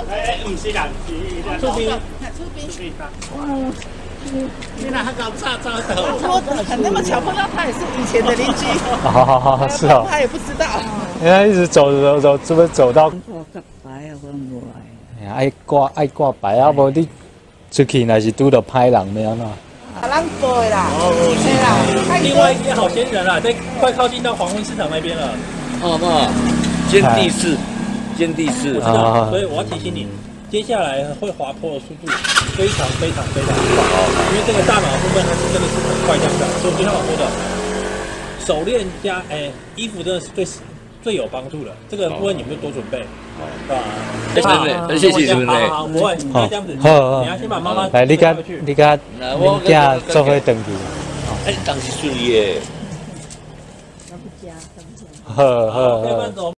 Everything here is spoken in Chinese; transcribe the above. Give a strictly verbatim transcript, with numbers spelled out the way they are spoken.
哎，唔是啦，出兵，出兵，出兵。嗯，你哪还搞炸炸头？我很那么巧碰到他也是以前的邻居。 好好好，是哦。 他也不知道。 人家一直走走走，是不是走到？ 我个白啊，我无爱。 哎呀，爱挂爱挂牌啊，无你出去那是拄到歹人要安怎？ 啊，咱背啦，对啦。 另外一些好仙人啊，在快靠近到黄昏市场那边了。 哦妈，尖地寺，尖地寺。 我知道，所以我要提醒你，接下来会滑坡的速度非常非常非常快，因为这个大脑部分它是真的是很快这样的，所以就像我说的，手链加哎衣服真的是最最有帮助的，这个部分你们就多准备，是吧？ 谢谢，谢谢主任。 好好，不会，你要这样子， 好， 你要先把妈妈来，你甲你甲恁囝做伙登记。 哎，当时顺利耶。 好好好。